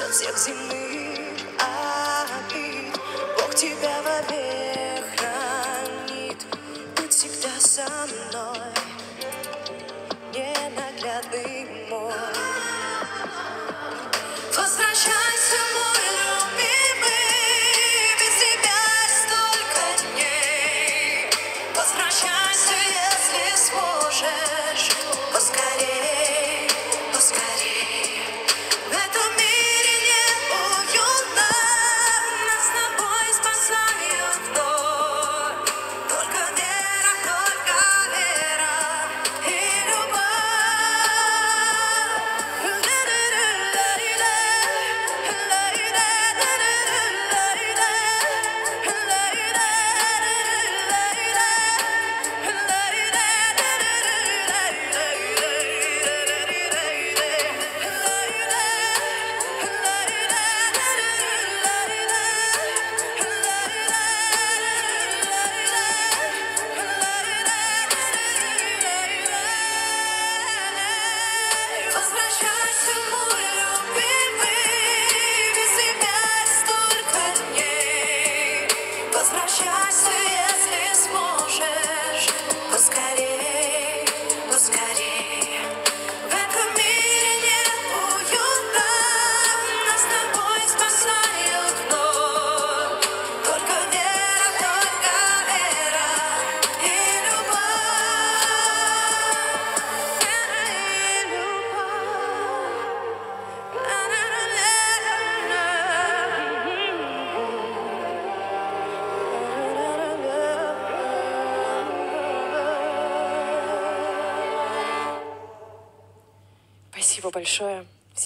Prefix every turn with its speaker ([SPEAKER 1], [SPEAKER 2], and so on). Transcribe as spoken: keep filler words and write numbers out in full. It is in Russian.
[SPEAKER 1] от всех земных обид. Бог тебя вовек хранит, будь всегда со мной, ненаглядный мой. Возвращайся, мой любимый, без тебя столько дней. Возвращайся, если сможешь, поскорей, поскорей. В этом мире неуютно, нас с тобой спасает вновь. Только вера, только вера и любовь. Возвращайся, мой любимый, без тебя столько дней. Возвращайся, если сможешь, поскорей, поскорей. В этом мире неуютно, нас с тобой спасает вновь. Только вера, только вера и любовь. Спасибо большое.